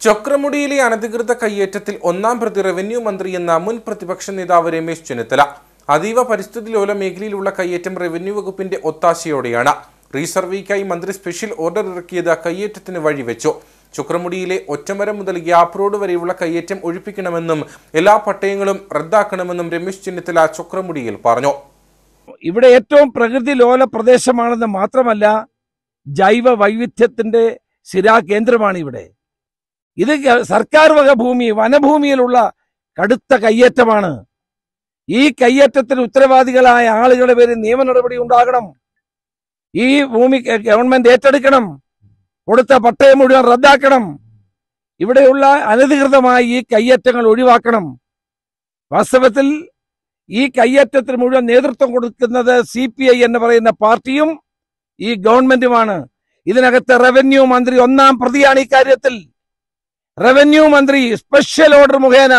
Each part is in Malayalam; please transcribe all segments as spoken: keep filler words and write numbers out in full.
ചൊക്രമുടിയിലെ അനധികൃത കയ്യേറ്റത്തിൽ ഒന്നാം പ്രതി റവന്യൂ മന്ത്രിയെന്ന മുൻ പ്രതിപക്ഷ നേതാവ് രമേശ് ചെന്നിത്തല. അതീവ പരിസ്ഥിതി ലോല മേഖലയിലുള്ള കയ്യേറ്റം റവന്യൂ വകുപ്പിന്റെ ഒത്താശയോടെയാണ്. റീസർവേക്കായി മന്ത്രി സ്പെഷ്യൽ ഓർഡർ ഇറക്കിയത് കയ്യേറ്റത്തിന് വഴിവെച്ചു. ചൊക്രമുടിയിലെ ഒറ്റമരം മുതൽ ഗ്യാപ് റോഡ് വരെയുള്ള കയ്യേറ്റം ഒഴിപ്പിക്കണമെന്നും എല്ലാ പട്ടയങ്ങളും റദ്ദാക്കണമെന്നും രമേശ് ചെന്നിത്തല ചൊക്രമുടിയിൽ പറഞ്ഞു. ഇവിടെ ഏറ്റവും പ്രകൃതി ലോല പ്രദേശമാണെന്ന് മാത്രമല്ല, ജൈവ വൈവിധ്യത്തിന്റെ സ്ഥിരാകേന്ദ്രമാണ് ഇവിടെ. ഇത് സർക്കാർ വക ഭൂമി, വനഭൂമിയിലുള്ള കടുത്ത കയ്യേറ്റമാണ്. ഈ കയ്യേറ്റത്തിന് ഉത്തരവാദികളായ ആളുകളുടെ പേരിൽ നിയമ നടപടി ഉണ്ടാകണം. ഈ ഭൂമി ഗവൺമെന്റ് ഏറ്റെടുക്കണം. കൊടുത്ത പട്ടയം മുഴുവൻ റദ്ദാക്കണം. ഇവിടെയുള്ള അനധികൃതമായ ഈ കയ്യേറ്റങ്ങൾ ഒഴിവാക്കണം. വാസ്തവത്തിൽ ഈ കയ്യേറ്റത്തിന് മുഴുവൻ നേതൃത്വം കൊടുക്കുന്നത് സി പി ഐ എന്ന് പറയുന്ന പാർട്ടിയും ഈ ഗവൺമെന്റുമാണ്. ഇതിനകത്ത് റവന്യൂ മന്ത്രി ഒന്നാം പ്രതിയാണ്. ഈ കാര്യത്തിൽ റവന്യൂ മന്ത്രി സ്പെഷ്യൽ ഓർഡർ മുഖേന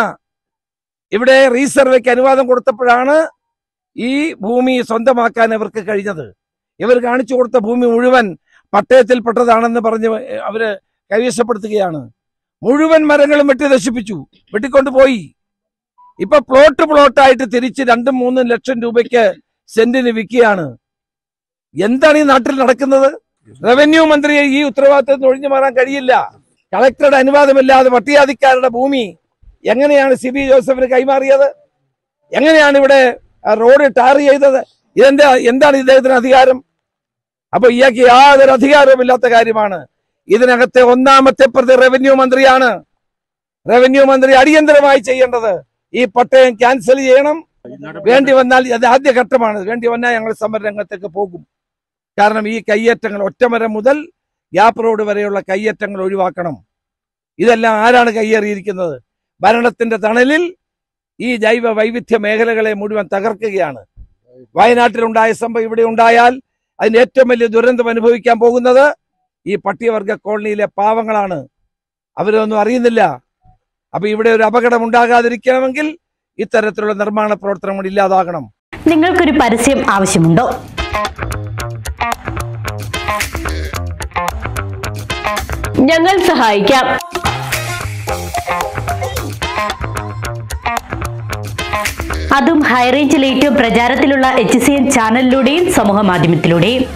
ഇവിടെ റീസർവേക്ക് അനുവാദം കൊടുത്തപ്പോഴാണ് ഈ ഭൂമി സ്വന്തമാക്കാൻ ഇവർക്ക് കഴിഞ്ഞത്. ഇവർ കാണിച്ചു കൊടുത്ത ഭൂമി മുഴുവൻ പട്ടയത്തിൽപ്പെട്ടതാണെന്ന് പറഞ്ഞ് അവര് കൈവശപ്പെടുത്തുകയാണ്. മുഴുവൻ മരങ്ങളും വെട്ടി നശിപ്പിച്ചു, വെട്ടിക്കൊണ്ടുപോയി. ഇപ്പൊ പ്ലോട്ട് പ്ലോട്ടായിട്ട് തിരിച്ച് രണ്ടും മൂന്നും ലക്ഷം രൂപയ്ക്ക് സെന്റിന് വിൽക്കുകയാണ്. എന്താണ് ഈ നാട്ടിൽ നടക്കുന്നത്? റവന്യൂ മന്ത്രിയെ ഈ ഉത്തരവാദിത്തത്തിൽ ഒഴിഞ്ഞു മാറാൻ കഴിയില്ല. കളക്ടറുടെ അനുവാദമില്ലാതെ പട്ടികജാതിക്കാരുടെ ഭൂമി എങ്ങനെയാണ് സി ബി ജോസഫിന് കൈമാറിയത്? എങ്ങനെയാണ് ഇവിടെ റോഡ് ടാർ ചെയ്തത്? ഇതെന്താ എന്താണ് ഇദ്ദേഹത്തിന് അധികാരം? അപ്പൊ ഇയാൾക്ക് യാതൊരു അധികാരവുമില്ലാത്ത കാര്യമാണ്. ഇതിനകത്തെ ഒന്നാമത്തെ പ്രതി റവന്യൂ മന്ത്രിയാണ്. റവന്യൂ മന്ത്രി അടിയന്തരമായി ചെയ്യേണ്ടത് ഈ പട്ടയം ക്യാൻസൽ ചെയ്യണം. വേണ്ടി വന്നാൽ അത് ആദ്യ ഘട്ടമാണ്. വേണ്ടി വന്നാൽ ഞങ്ങൾ സമരരംഗത്തേക്ക് പോകും. കാരണം ഈ കയ്യേറ്റങ്ങൾ ഒറ്റമരം മുതൽ ഗ്യാപ് റോഡ് വരെയുള്ള കയ്യേറ്റങ്ങൾ ഒഴിവാക്കണം. ഇതെല്ലാം ആരാണ് കയ്യേറിയിരിക്കുന്നത്? ഭരണത്തിന്റെ തണലിൽ ഈ ജൈവ വൈവിധ്യ മേഖലകളെ മുഴുവൻ തകർക്കുകയാണ്. വയനാട്ടിലുണ്ടായ സംഭവം ഇവിടെ ഉണ്ടായാൽ അതിന് ഏറ്റവും വലിയ ദുരന്തം അനുഭവിക്കാൻ പോകുന്നത് ഈ പട്ടികവർഗ കോളനിയിലെ പാവങ്ങളാണ്. അവരൊന്നും അറിയുന്നില്ല. അപ്പൊ ഇവിടെ ഒരു അപകടം ഉണ്ടാകാതിരിക്കണമെങ്കിൽ ഇത്തരത്തിലുള്ള നിർമ്മാണ പ്രവർത്തനങ്ങൾ ഇല്ലാതാകണം. നിങ്ങൾക്കൊരു പരസ്യം ആവശ്യമുണ്ടോ? ഞങ്ങൾ സഹായിക്കാം. അതും ഹൈറേഞ്ചിൽ ഏറ്റവും പ്രചാരത്തിലുള്ള എച്ച് സി എൻ ചാനലിലൂടെയും സമൂഹ മാധ്യമത്തിലൂടെയും.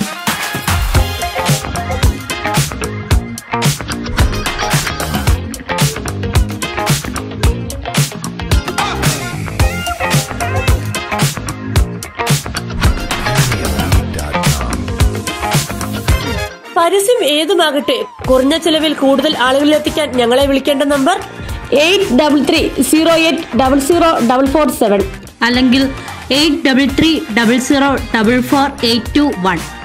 പരസ്യം ഏതുമാകട്ടെ, കുറഞ്ഞ ചെലവിൽ കൂടുതൽ ആളുകളിലെത്തിക്കാൻ ഞങ്ങളെ വിളിക്കേണ്ട number eight double three zero eight double zero double four seven അല്ലെങ്കിൽ eight double three double zero double four eight two one.